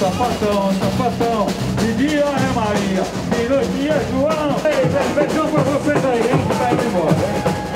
sapatão, sapatão. De dia é Maria, de noite é João. Ei, beijão pra vocês aí, hein, que tá indo embora, hein?